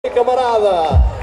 camarada.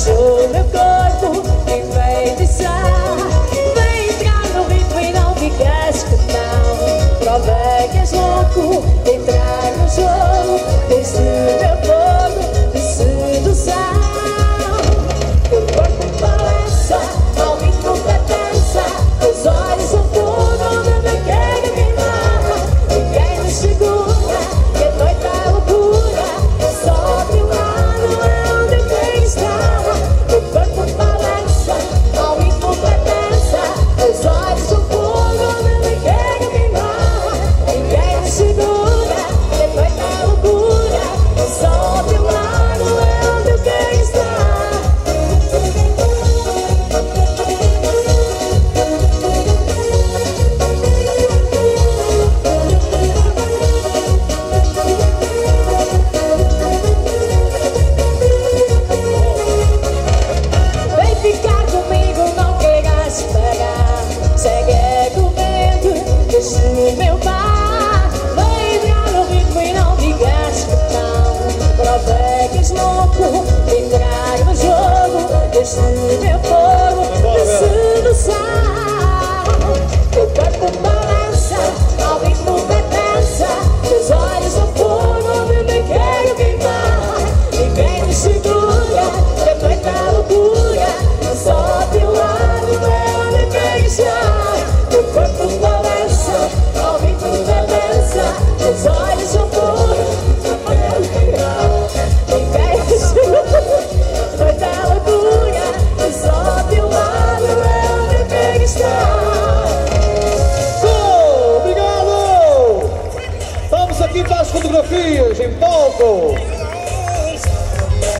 Deixou meu corpo enfeitiçar. Vem entrar no ritmo e não digas que não. Prova que és louco de entrar no jogo. Desde meu fogo de sedução. Teu corpo balança ao ritmo da dança. Teus olhos são fogo onde me quer queimar. Ninguém me segura, que a noite é loucura. Só teu lado é onde eu quero estar. Teu corpo balança ao ritmo da dança. Teus olhos são fogo onde me quer queimar. Ninguém me segura, que a noite é loucura. Só teu lado é onde eu quero estar. Vem ficar comigo, não queiras pagar. Segue a corrente deste meu mar. Vem entrar no ritmo e não digas que não. Prova que és louco de entrar no jogo deste meu fogo de sedução. Teu corpo balança ao ritmo da dança. Teus olhos são fogo onde me quero queimar. Ninguém me segura, que a noite é